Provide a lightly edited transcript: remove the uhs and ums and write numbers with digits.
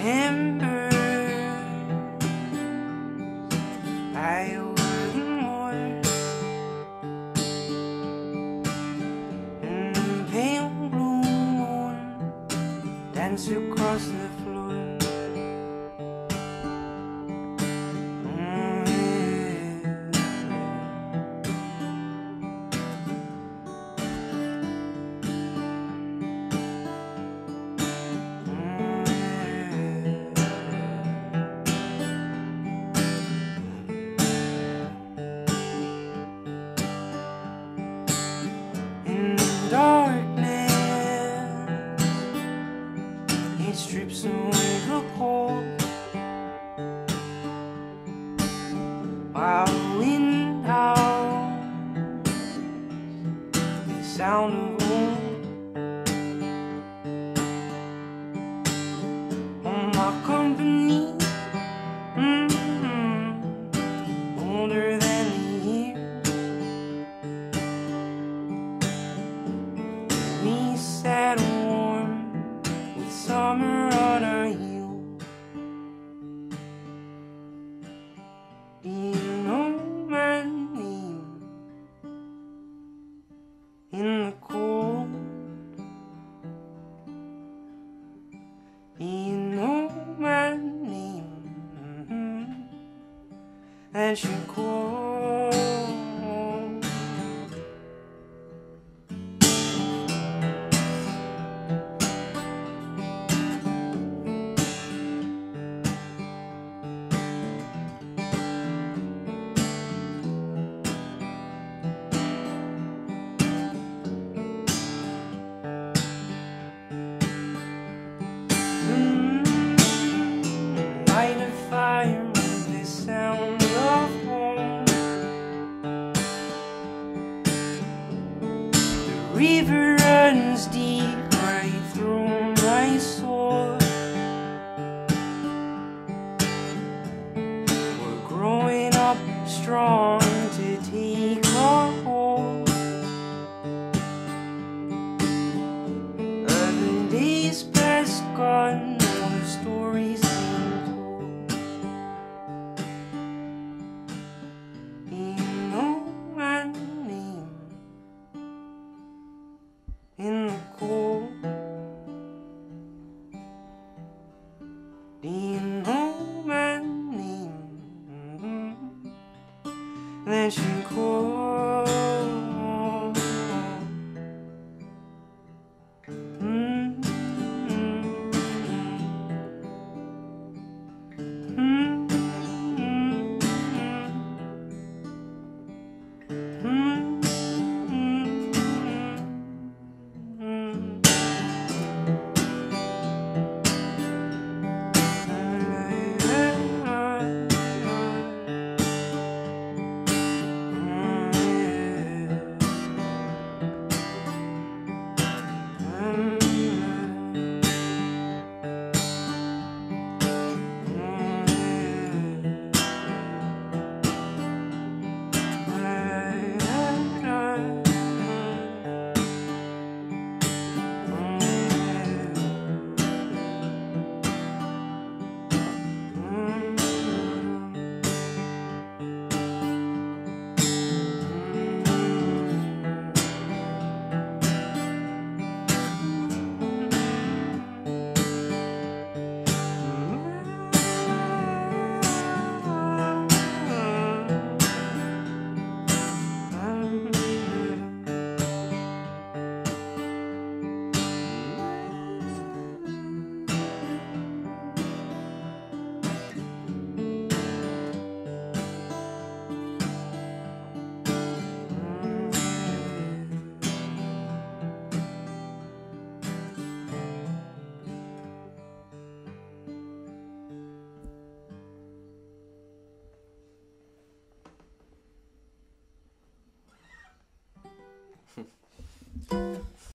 I were the morning and the pale blue moon danced across the floor. Darkness, it strips away the cold, while the wind howls the sound of old. On my company, older than the years, we sat warm with summer on our heels, being old man name in the cold, being old man name and she called. Light a fire with the sound of home. The river runs deep right through my soul. We're growing up strong to take our hold. Other days past gone, all the stories seem told. Being old man name in the cold.